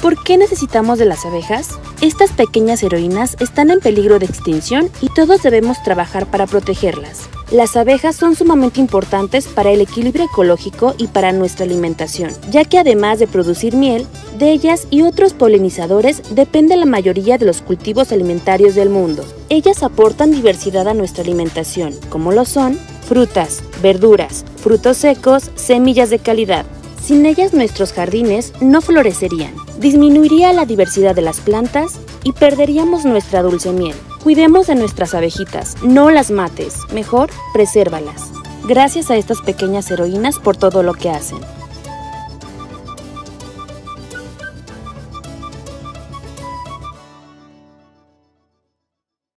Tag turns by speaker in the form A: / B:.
A: ¿Por qué necesitamos de las abejas? Estas pequeñas heroínas están en peligro de extinción y todos debemos trabajar para protegerlas. Las abejas son sumamente importantes para el equilibrio ecológico y para nuestra alimentación, ya que además de producir miel, de ellas y otros polinizadores depende la mayoría de los cultivos alimentarios del mundo. Ellas aportan diversidad a nuestra alimentación, como lo son frutas, verduras, frutos secos, semillas de calidad. Sin ellas nuestros jardines no florecerían, disminuiría la diversidad de las plantas y perderíamos nuestra dulce miel. Cuidemos de nuestras abejitas, no las mates, mejor presérvalas. Gracias a estas pequeñas heroínas por todo lo que hacen.